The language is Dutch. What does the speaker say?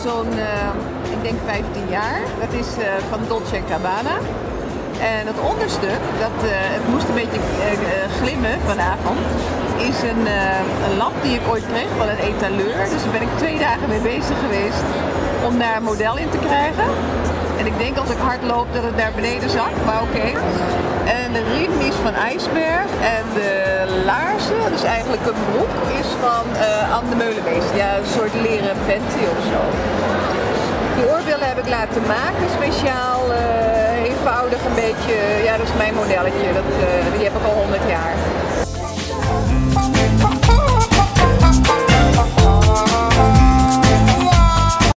zo'n, ik denk 15 jaar. Dat is van Dolce & Gabbana. En het onderstuk, het moest een beetje glimmen vanavond, is een lamp die ik ooit kreeg van een etaleur. Dus daar ben ik 2 dagen mee bezig geweest om daar een model in te krijgen. En ik denk als ik hard loop dat het naar beneden zakt, maar oké. En de riem is van IJsberg en de laarzen, dus eigenlijk een broek, is van Anne de Meulemeester. Ja, een soort leren panty of zo. Die oorbellen heb ik laten maken, speciaal, eenvoudig een beetje. Ja, dat is mijn modelletje, die heb ik al 100 jaar.